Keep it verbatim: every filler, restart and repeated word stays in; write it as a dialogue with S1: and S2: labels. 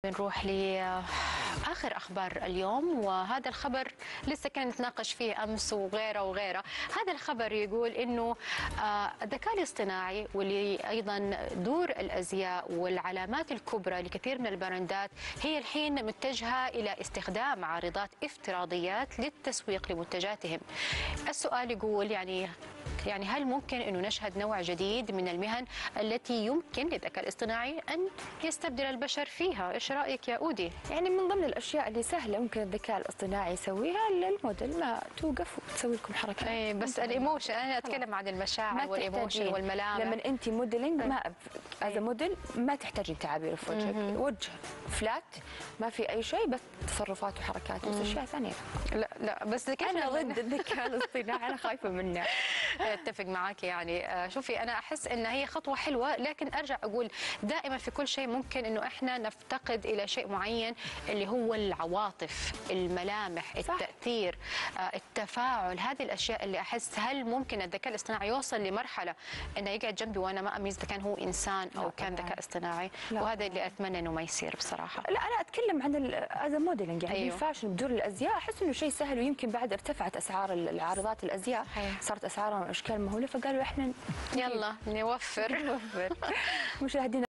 S1: بنروح لآخر أخبار اليوم، وهذا الخبر لسه كان نتناقش فيه أمس وغيره وغيره. هذا الخبر يقول إنه الذكاء الاصطناعي واللي أيضا دور الأزياء والعلامات الكبرى لكثير من البراندات هي الحين متجهة إلى استخدام عارضات افتراضيات للتسويق لمنتجاتهم. السؤال يقول يعني يعني هل ممكن أنه نشهد نوع جديد من المهن التي يمكن للذكاء الاصطناعي أن يستبدل البشر فيها؟ إيش رأيك يا أودي؟
S2: يعني من ضمن الأشياء اللي سهلة ممكن الذكاء الاصطناعي يسويها الموديل ما توقف وتسوي لكم حركات.
S1: اي بس الايموشن، أنا أتكلم عن المشاعر والإيموشن والملامح.
S2: لما أنت موديلينج ما هذا موديل ما تحتاجين تعابير في وجهك، وجه فلات ما في أي شيء بس تصرفات وحركات بس أشياء ثانية.
S1: لا لا بس كيف
S2: أنا ضد الذكاء الاصطناعي، أنا خايفة منه.
S1: اتفق معك. يعني شوفي انا احس ان هي خطوه حلوه، لكن ارجع اقول دائما في كل شيء ممكن انه احنا نفتقد الى شيء معين اللي هو العواطف، الملامح، صح. التاثير، التفاعل، هذه الاشياء اللي احس هل ممكن الذكاء الاصطناعي يوصل لمرحله انه يقعد جنبي وانا ما اميز اذا كان هو انسان او كان ذكاء اصطناعي؟ وهذا اللي اتمنى انه ما يصير بصراحه.
S2: لا انا اتكلم عن هذا موديلنج يعني أيوه. الفاشن بدور الازياء احس انه شيء سهل، ويمكن بعد ارتفعت اسعار العارضات الازياء، صارت اسعارها اشكال مهوله، فقالوا احنا
S1: يلا نوفر.
S2: مشاهدينا